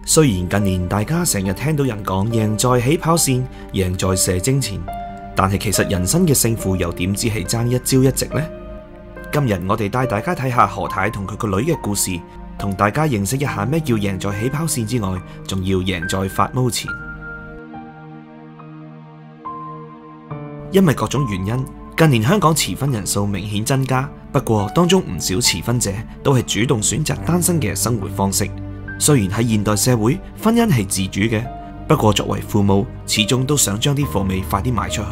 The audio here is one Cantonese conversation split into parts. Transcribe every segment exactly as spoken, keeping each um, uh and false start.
雖然近年大家成日聽到人講贏在起跑線，贏在射精前，但係其實人生嘅勝負又點知係爭一朝一夕呢？今日我哋帶大家睇下何太同佢個女嘅故事，同大家認識一下咩叫贏在起跑線之外，仲要贏在發毛前。因為各種原因，近年香港遲婚人數明顯增加，不過當中唔少遲婚者都係主動選擇單身嘅生活方式。雖然喺現代社會，婚姻係自主嘅，不過作為父母，始終都想將啲貨尾快啲賣出去。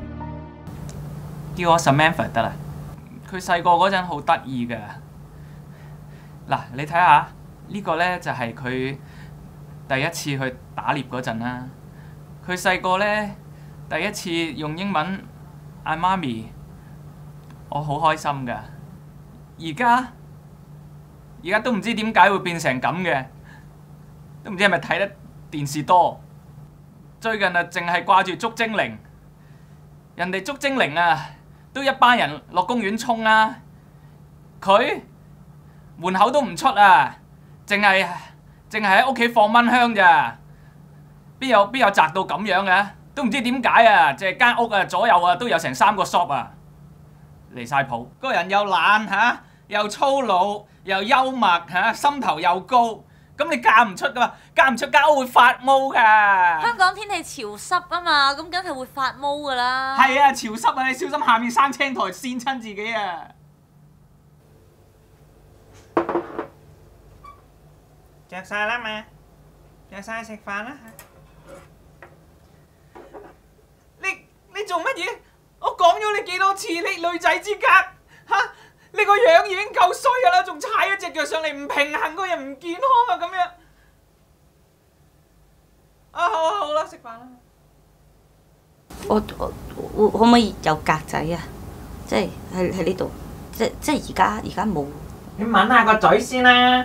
叫我 Samantha 得啦。佢細個嗰陣好得意㗎。嗱，你睇下呢個呢，就係佢第一次去打獵嗰陣啦。佢細個呢，第一次用英文嗌媽咪，我好開心㗎。而家而家都唔知點解會變成咁嘅，都唔知係咪睇得電視多。最近啊，淨係掛住捉精靈，人哋捉精靈啊，都一班人落公園衝啊，佢門口都唔出啊，淨係淨係喺屋企放蚊香咋，邊有邊有宅到咁樣嘅？都唔知點解啊！即係間屋啊，左右啊都有成三個 shop 啊，離晒譜。個人又懶嚇，又粗魯，又幽默嚇，心頭又高。咁你嫁唔出噶嘛？嫁唔出間屋會發毛㗎。 香港天氣潮濕啊嘛，咁梗係會發毛㗎啦。 係啊，潮濕啊！你小心下面生青苔跣親自己啊！着晒啦嘛，着晒食飯啦。你你做乜嘢？我講咗你幾多次，你女仔之家嚇，你個樣已經夠衰㗎啦，仲踩一隻腳上嚟，唔平衡，個人唔健康啊咁樣。啊好啊好啦，食飯啦。 我我我可唔可以有格仔啊？即係喺喺呢度，即即係而家而家冇。 你抿下個嘴先啦。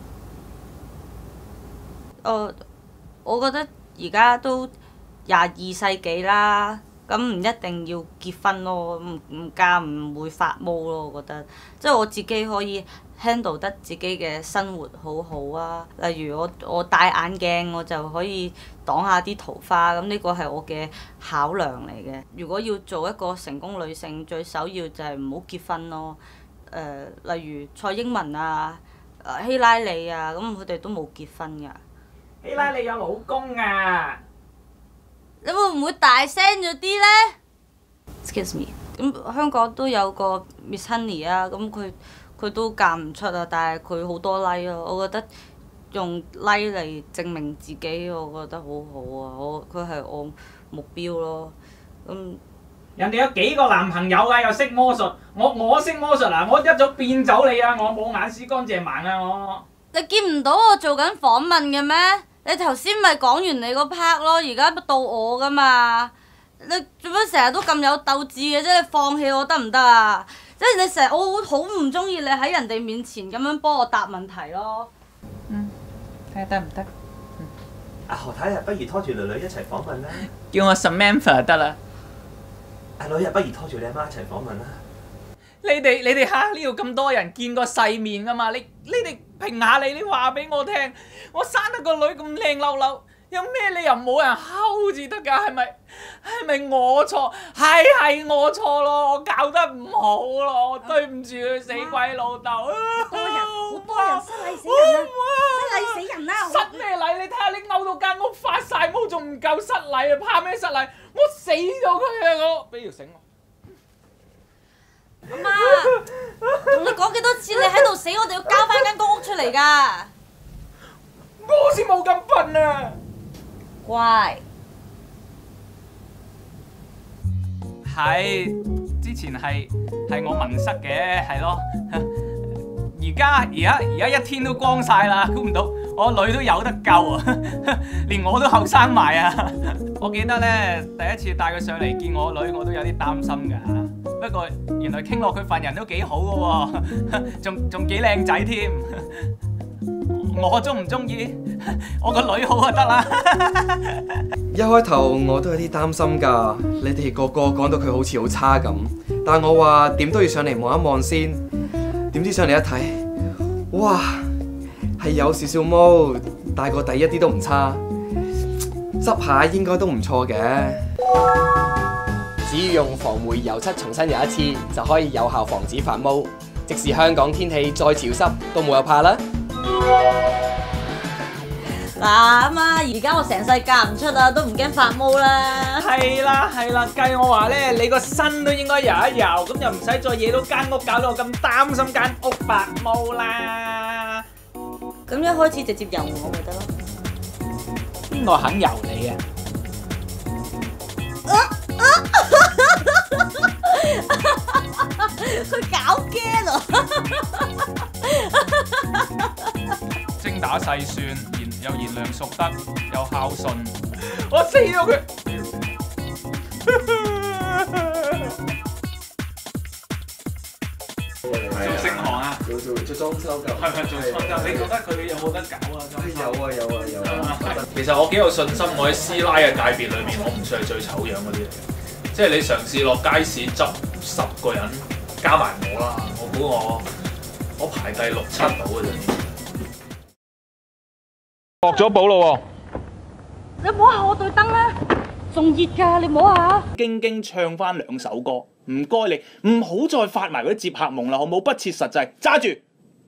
我我覺得而家都廿二世紀啦，咁唔一定要結婚咯，唔唔嫁唔會發毛咯，我覺得。即係我自己可以 handle 得自己嘅生活好好啊。例如我我戴眼鏡，我就可以擋下啲桃花，咁呢個係我嘅考量嚟嘅。如果要做一個成功女性，最首要就係唔好結婚咯。誒、呃，例如蔡英文啊、希拉里啊，咁佢哋都冇結婚㗎。 希拉里有老公啊！ 你會唔會大聲咗啲呢？ Excuse me。咁香港都有個 Miss Honey 啊，咁佢佢都嫁唔出啊，但係佢好多 like 咯。我覺得用 like 嚟證明自己，我覺得好好啊。我佢係我目標咯。咁人哋有幾個男朋友啊，又識魔術。我我識魔術啊！我一早變走你啊！我冇眼屎乾淨盲啊！我你見唔到我做緊訪問嘅咩？你頭先咪講完你個 part 咯，而家到我噶嘛？你做乜成日都咁有鬥志嘅啫？你放棄我得唔得啊？即係你成日我好唔中意你喺人哋面前咁樣幫我答問題咯。 嗯，睇下得唔得？ 阿何太啊，不如拖住女女一齊訪問啦。 叫我 Samantha 得啦。 阿女啊，不如拖住你阿媽一齊訪問啦。 你哋你哋嚇呢度咁多人見過世面㗎嘛？你你哋評下你，你話俾我聽，我生得個女咁靚溜溜，有咩理由冇人睺至得㗎？係咪係咪我錯？係係我錯咯，我教得唔好咯，我對唔住佢死鬼老豆。好多人好多人失禮死人啊！失禮死人啦！ 失咩禮？你睇下你摳到間屋發晒毛，仲唔夠失禮啊？怕咩失禮？我死咗佢啊！我俾條繩我。 阿媽，同你講幾多次，你喺度死，我哋要交翻間公屋出嚟㗎。 我先冇咁笨啊！ 乖。 係，之前係係我迷失嘅，係咯。而家而家而家一天都光晒啦，估唔到我女都有得救啊！連我都後生埋啊！我記得咧，第一次帶佢上嚟見我女，我都有啲擔心㗎。不過原來傾落佢份人都幾好㗎喎，仲仲幾靚仔添。我中唔中意？我個女好就得啦。 一開頭我都有啲擔心㗎，你哋個個講到佢好似好差咁，但我話點都要上嚟望一望先。點知上嚟一睇，哇，係有少少毛， 大個第一啲都唔差，執下應該都唔錯嘅。只要用防霉油漆重新油一次，就可以有效防止發毛。即使香港天氣再潮濕，都冇有怕啦。 嗱阿媽，而家我成世嫁唔出啊，都唔驚發毛啦。 係啦係啦，計我話咧，你個身都應該油一油，咁就唔使再惹到間屋，搞到我咁擔心間屋發毛啦。 咁一開始直接油我咪得咯。 邊個肯油你啊？ 佢搞驚啊！ 精打細算，賢有賢良淑德，有孝順，我死咗佢！做盛行啊？ 做做做裝修㗎。 係咪做裝修？你覺得佢有冇得搞啊？ 有啊有啊有啊！ 其實我幾有信心，我喺師奶嘅界別裏面，我唔算係最醜樣嗰啲嚟嘅。即係你嘗試落街市執十個人，加埋我啦，我估我我排第六七到嘅啫。 落咗寶咯喎！ 你摸下我對燈啦，仲熱㗎，你摸下。 經經唱翻兩首歌，唔該你，唔好再發埋嗰啲接客夢啦，好冇？不切實際，揸住。